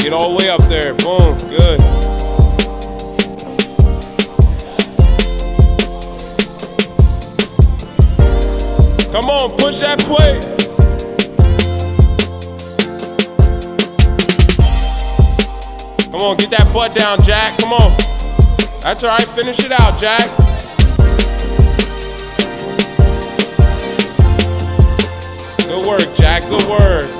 Get all the way up there. Boom. Good. Come on, push that plate. Come on, get that butt down, Jack. Come on. That's all right. Finish it out, Jack. Good work, Jack. Good work.